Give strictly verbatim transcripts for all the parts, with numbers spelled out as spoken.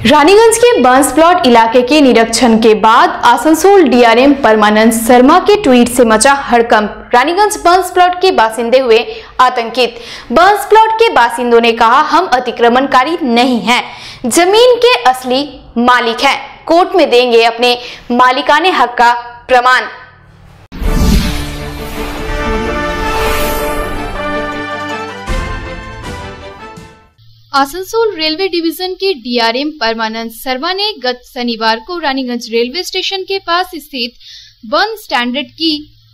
रानीगंज के बंस प्लॉट इलाके के निरीक्षण के बाद आसनसोल डीआरएम परमानंद शर्मा के ट्वीट से मचा हड़कंप। रानीगंज बंस प्लॉट के बासिंदे हुए आतंकित। बंस प्लॉट के बासिंदों ने कहा, हम अतिक्रमणकारी नहीं हैं, जमीन के असली मालिक हैं, कोर्ट में देंगे अपने मालिकाने हक का प्रमाण। आसनसोल रेलवे डिवीजन के डीआरएम परमानंद शर्मा ने गत शनिवार को रानीगंज रेलवे स्टेशन के पास स्थित वन स्टैंडर्ड की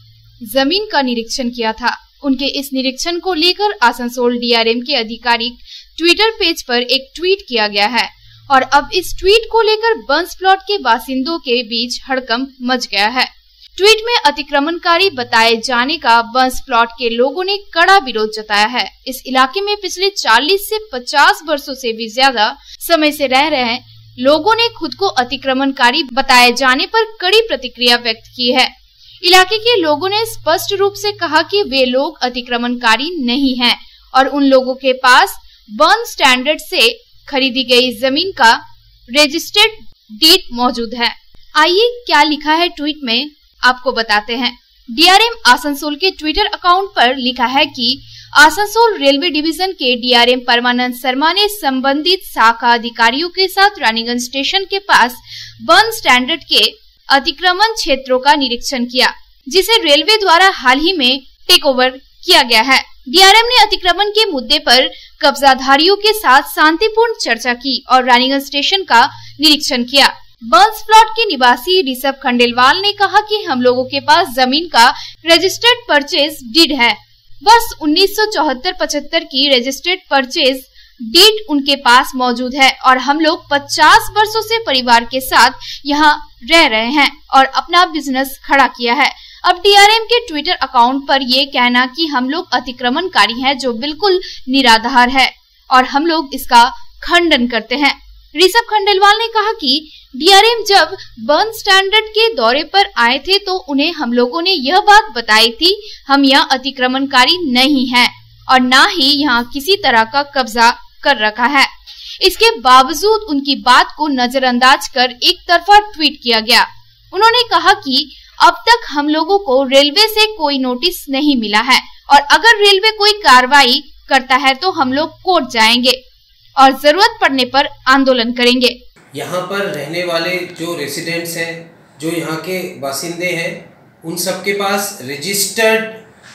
जमीन का निरीक्षण किया था। उनके इस निरीक्षण को लेकर आसनसोल डीआरएम के आधिकारिक ट्विटर पेज पर एक ट्वीट किया गया है और अब इस ट्वीट को लेकर बंस प्लॉट के बासिंदों के बीच हड़कंप मच गया है। ट्वीट में अतिक्रमणकारी बताए जाने का बंस प्लॉट के लोगों ने कड़ा विरोध जताया है। इस इलाके में पिछले चालीस से पचास वर्षों से भी ज्यादा समय से रह रहे लोगों ने खुद को अतिक्रमणकारी बताए जाने पर कड़ी प्रतिक्रिया व्यक्त की है। इलाके के लोगों ने स्पष्ट रूप से कहा कि वे लोग अतिक्रमणकारी नहीं हैं और उन लोगों के पास वन स्टैंडर्ड से खरीदी गई जमीन का रजिस्टर्ड डीड मौजूद है। आइए क्या लिखा है ट्वीट में आपको बताते हैं। डीआरएम आसनसोल के ट्विटर अकाउंट पर लिखा है कि आसनसोल रेलवे डिवीजन के डीआरएम परमानंद शर्मा ने संबंधित शाखा अधिकारियों के साथ रानीगंज स्टेशन के पास वन स्टैंडर्ड के अतिक्रमण क्षेत्रों का निरीक्षण किया, जिसे रेलवे द्वारा हाल ही में टेक ओवर किया गया है। डीआरएम ने अतिक्रमण के मुद्दे पर कब्जाधारियों के साथ शांतिपूर्ण चर्चा की और रानीगंज स्टेशन का निरीक्षण किया। बंस प्लॉट के निवासी ऋषभ खंडेलवाल ने कहा कि हम लोगों के पास जमीन का रजिस्टर्ड परचेज डीड है। वर्ष उन्नीस सौ चौहत्तर पचहत्तर की रजिस्टर्ड परचेज डीड उनके पास मौजूद है और हम लोग पचास वर्षों से परिवार के साथ यहाँ रह रहे हैं और अपना बिजनेस खड़ा किया है। अब डीआरएम के ट्विटर अकाउंट पर ये कहना कि हम लोग अतिक्रमणकारी हैं, जो बिल्कुल निराधार है और हम लोग इसका खंडन करते हैं। ऋषभ खंडेलवाल ने कहा कि डीआरएम जब वन स्टैंडर्ड के दौरे पर आए थे तो उन्हें हम लोगों ने यह बात बताई थी, हम यहाँ अतिक्रमणकारी नहीं हैं और न ही यहाँ किसी तरह का कब्जा कर रखा है। इसके बावजूद उनकी बात को नजरअंदाज कर एक तरफा ट्वीट किया गया। उन्होंने कहा कि अब तक हम लोगों को रेलवे से कोई नोटिस नहीं मिला है और अगर रेलवे कोई कार्रवाई करता है तो हम लोग कोर्ट जाएंगे और जरूरत पड़ने पर आंदोलन करेंगे। यहाँ पर रहने वाले जो रेसिडेंट्स हैं, जो यहाँ के बासिंदे हैं, उन सबके पास रजिस्टर्ड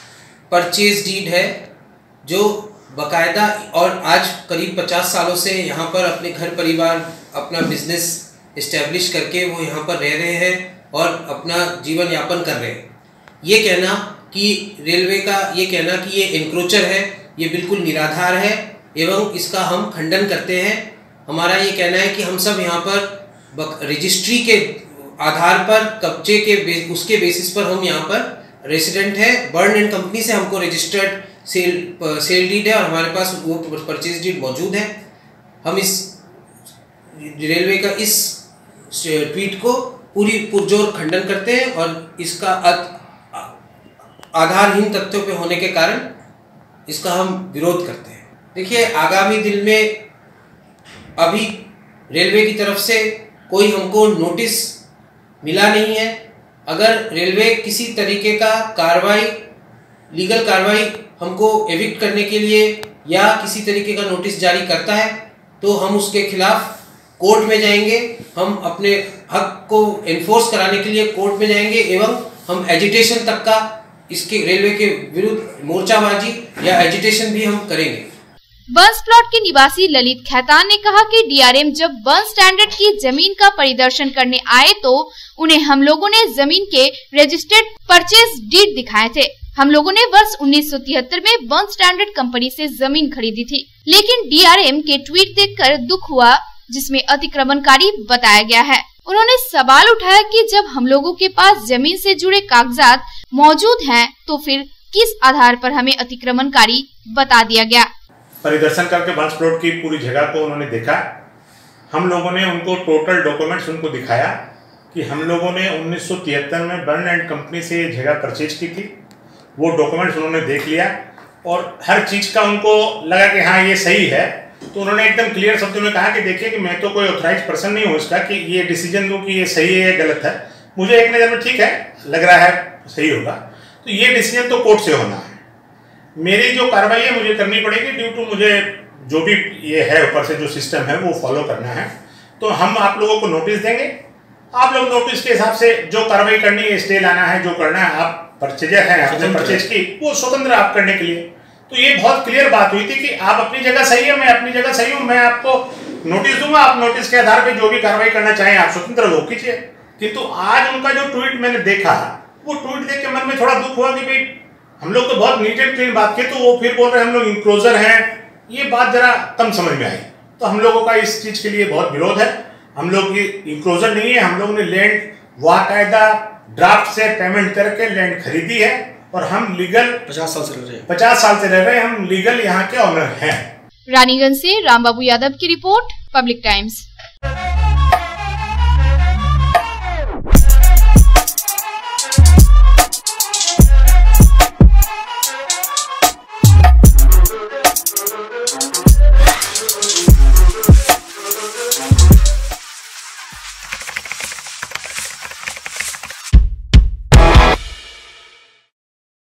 परचेज डीड है, जो बकायदा और आज करीब पचास सालों से यहाँ पर अपने घर परिवार, अपना बिजनेस इस्टेब्लिश करके वो यहाँ पर रह रहे हैं और अपना जीवन यापन कर रहे हैं। ये कहना कि रेलवे का ये कहना कि ये एनक्रोचर है, ये बिल्कुल निराधार है एवं इसका हम खंडन करते हैं। हमारा ये कहना है कि हम सब यहाँ पर रजिस्ट्री के आधार पर, कब्जे के बे, उसके बेसिस पर हम यहाँ पर रेसिडेंट है। बर्न एंड कंपनी से हमको रजिस्टर्ड सेल सेल डीड है और हमारे पास वो परचेज डीड मौजूद है। हम इस रेलवे का इस ट्वीट को पूरी पुरजोर खंडन करते हैं और इसका आधारहीन तथ्यों पे होने के कारण इसका हम विरोध करते हैं। देखिए, आगामी दिन में अभी रेलवे की तरफ से कोई हमको नोटिस मिला नहीं है। अगर रेलवे किसी तरीके का कार्रवाई, लीगल कार्रवाई हमको एविक्ट करने के लिए या किसी तरीके का नोटिस जारी करता है तो हम उसके खिलाफ कोर्ट में जाएंगे। हम अपने हक को एनफोर्स कराने के लिए कोर्ट में जाएंगे एवं हम एजिटेशन तक का इसके रेलवे के विरुद्ध मोर्चाबाजी या एजिटेशन भी हम करेंगे। बंस प्लॉट के निवासी ललित खैतान ने कहा कि डीआरएम जब वन स्टैंडर्ड की जमीन का परिदर्शन करने आए तो उन्हें हम लोगों ने जमीन के रजिस्टर्ड परचेज डीड दिखाए थे। हम लोगों ने वर्ष उन्नीस सौ तिहत्तर में वन स्टैंडर्ड कंपनी से जमीन खरीदी थी, लेकिन डीआरएम के ट्वीट देखकर दुख हुआ जिसमें अतिक्रमणकारी बताया गया है। उन्होंने सवाल उठाया कि जब हम लोगों के पास जमीन से जुड़े कागजात मौजूद हैं तो फिर किस आधार पर हमें अतिक्रमणकारी बता दिया गया। परिदर्शन करके बंस प्लॉट की पूरी जगह को उन्होंने देखा। हम लोगों ने उनको टोटल डॉक्यूमेंट्स उनको दिखाया कि हम लोगों ने उन्नीस सौ तिहत्तर में बर्न एंड कंपनी से ये जगह परचेज की थी। वो डॉक्यूमेंट्स उन्होंने देख लिया और हर चीज़ का उनको लगा कि हाँ ये सही है। तो उन्होंने एकदम क्लियर शब्दों में कहा कि देखिए कि मैं तो कोई ऑथराइज पर्सन नहीं हूँ इसका कि ये डिसीजन दूँ कि ये सही है या गलत है। मुझे एक नज़र में ठीक है लग रहा है सही होगा, तो ये डिसीजन तो कोर्ट से होना है। मेरी जो कार्रवाई है मुझे करनी पड़ेगी ड्यू टू मुझे जो भी ये है ऊपर से जो सिस्टम है वो फॉलो करना है। तो हम आप लोगों को नोटिस देंगे, आप लोग नोटिस के हिसाब से जो कार्रवाई करनी है, स्टे लाना है, जो करना है, आप परचेजर हैं, आपने परचेज की, वो स्वतंत्र आप करने के लिए। तो ये बहुत क्लियर बात हुई थी कि आप अपनी जगह सही है, मैं अपनी जगह सही हूँ, मैं आपको नोटिस दूंगा, आप नोटिस के आधार पे जो भी कार्रवाई करना चाहें आप स्वतंत्र हो कीजिए। किंतु आज उनका जो ट्वीट मैंने देखा, वो ट्वीट देख के मन में थोड़ा दुख हुआ कि भाई हम लोग तो बहुत नीट एंड क्लीन बात की, तो वो फिर बोल रहे हैं हम लोग इंक्लोजर हैं। ये बात जरा कम समझ में आई। तो हम लोगों का इस चीज के लिए बहुत विरोध है। हम लोग ये इंक्लोजर नहीं है, हम लोग ने लैंड वाकायदा ड्राफ्ट से पेमेंट करके लैंड खरीदी है और हम लीगल पचास साल से रह रहे हैं पचास साल से रह रहे हैं, हम लीगल यहाँ के ऑनर हैं। रानीगंज से रामबाबू यादव की रिपोर्ट, पब्लिक टाइम्स।